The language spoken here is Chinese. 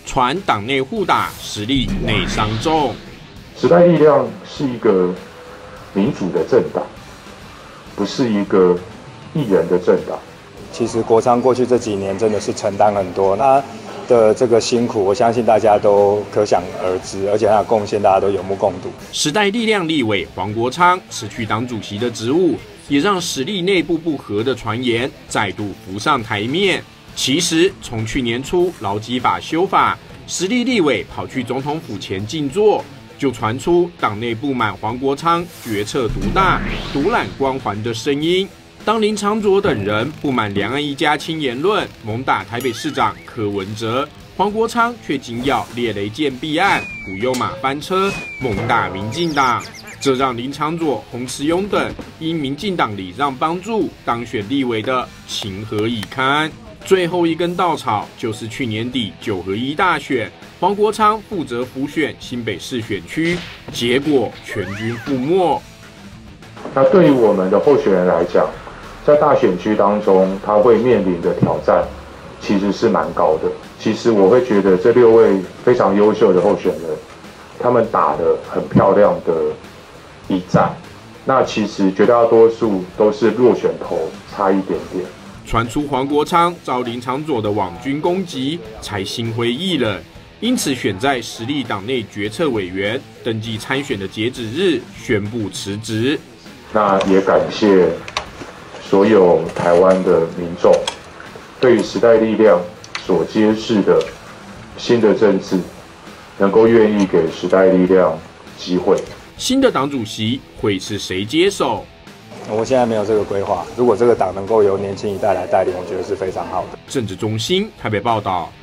传党内互打，实力内伤重。 时代力量是一个民主的政党，不是一个一人的政党。 其实国昌过去这几年真的是承担很多，他的这个辛苦，我相信大家都可想而知，而且他的贡献大家都有目共睹。 时代力量立委黄国昌辞去党主席的职务，也让实力内部不和的传言再度浮上台面。其实从去年初劳基法修法，时力立委跑去总统府前静坐，就传出党内不满黄国昌决策独大、独揽光环的声音。当林长佐等人不满两岸一家亲言论，猛打台北市长柯文哲，黄国昌却紧咬猎雷舰弊案、古幼马翻车，猛打民进党。这让林长佐、洪慈庸等因民进党礼让帮助当选立委的情何以堪。最后一根稻草就是去年底9合1大选，黄国昌负责辅选新北市选区，结果全军覆没。 那对于我们的候选人来讲，在大选区当中，他会面临的挑战其实是蛮高的。其实我会觉得这6位非常优秀的候选人，他们打得很漂亮的一战。那其实绝大多数都是落选头差一点点。 传出黄国昌遭林长佐的网军攻击，才心灰意冷，因此选在时力党内决策委员登记参选的截止日宣布辞职。 那也感谢所有台湾的民众对于时代力量所揭示的新的政治，能够愿意给时代力量机会。 新的党主席会是谁接手？ 我现在没有这个规划。如果这个党能够由年轻一代来带领，我觉得是非常好的。 政治中心台北报道。